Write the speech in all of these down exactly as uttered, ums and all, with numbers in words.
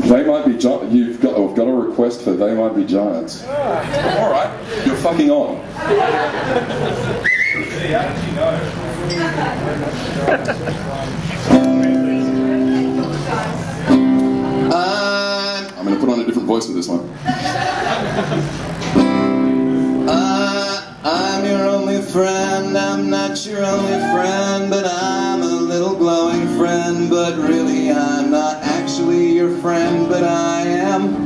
They might be gi- you've got we've got a request for They Might Be Giants. All right, you're fucking on. I'm, I'm going to put on a different voice for this one. I, I'm your only friend. I'm not your only friend, but I'm a little glowing friend. But really, I'm not actually your friend, but I am.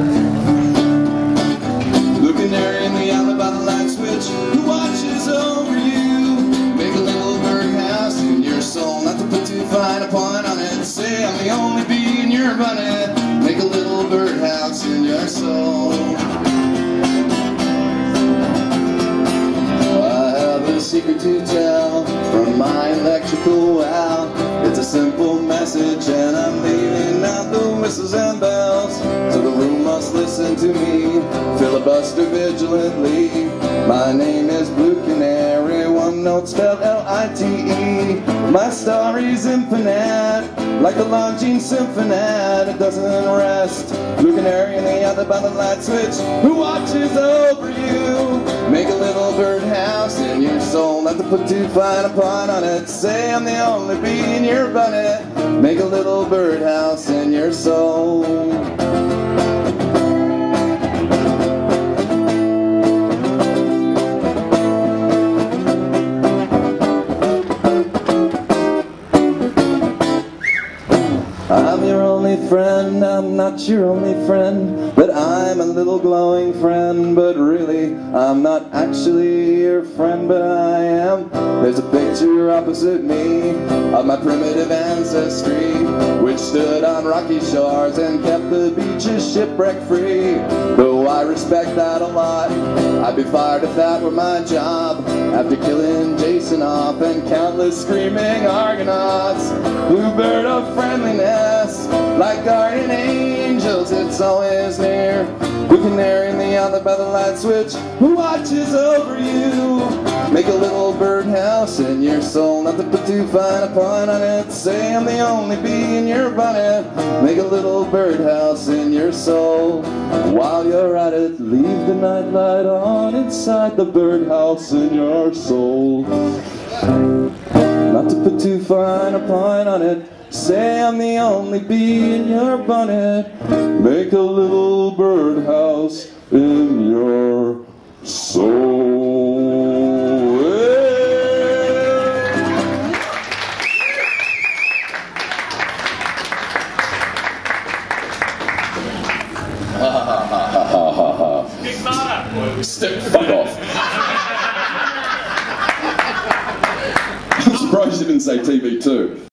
Looking there in the alley by the light switch, who watches over you? Make a little birdhouse in your soul, not to put too fine a point on it. Say I'm the only bee in your bonnet. Make a little birdhouse in your soul. I have a secret to tell from my electrical wow. It's a simple message and I'm leaving out the whistles and bells. So the room must listen to me, filibuster vigilantly. My name is Blue Canary, one note spelled L I T E. My story's infinite, like the Longines Symphonette. It doesn't rest. Blue Canary in the other by the light switch, who watches over you? Make a little birdhouse in your soul, not to put too fine a point on it. Say I'm the only bee in your bonnet. Make a little birdhouse in your soul. I'm your only friend, I'm not your only friend, but I'm a little glowing friend. But really, I'm not actually your friend, but I am. There's a picture opposite me of my primitive ancestry, which stood on rocky shores and kept the beaches shipwreck free. Though I respect that a lot, I'd be fired if that were my job. After killing Jason off and countless screaming Argonauts, bluebird of friendliness, like guardian angels, it's always near. Blue Canary in the alley by the light switch, who watches over you? Make a little birdhouse in your soul, not to put too fine a point on it. Say I'm the only bee in your bonnet. Make a little birdhouse in your soul. While you're at it, leave the nightlight on inside the birdhouse in your soul. Not to put too fine a point on it. Say I'm the only bee in your bonnet. Make a little birdhouse in your soul. Ha ha ha ha ha ha. Step fuck off. I'm surprised you didn't say T V two.